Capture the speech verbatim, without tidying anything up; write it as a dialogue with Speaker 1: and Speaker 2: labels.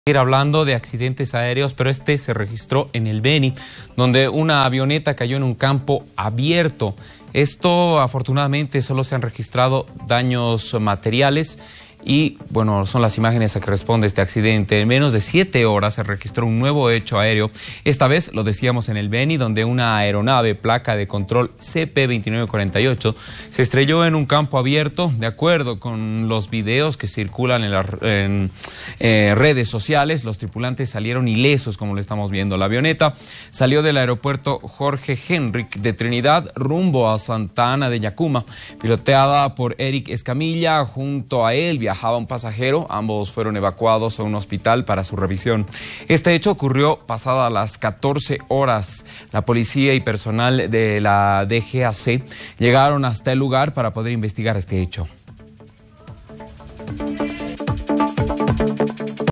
Speaker 1: Ir hablando de accidentes aéreos, pero este se registró en el Beni, donde una avioneta cayó en un campo abierto. Esto, afortunadamente, solo se han registrado daños materiales y, bueno, son las imágenes a que responde este accidente. En menos de siete horas se registró un nuevo hecho aéreo. Esta vez, lo decíamos, en el Beni, donde una aeronave placa de control C P veintinueve cuarenta y ocho se estrelló en un campo abierto. De acuerdo con los videos que circulan en las en, eh, redes sociales, los tripulantes salieron ilesos, como lo estamos viendo. La avioneta salió del aeropuerto Jorge Henrik de Trinidad rumbo a Santa Ana de Yacuma, piloteada por Eric Escamilla. Junto a él viajaba un pasajero. Ambos fueron evacuados a un hospital para su revisión. Este hecho ocurrió pasadas las catorce horas. La policía y personal de la D G A C llegaron hasta el lugar para poder investigar este hecho.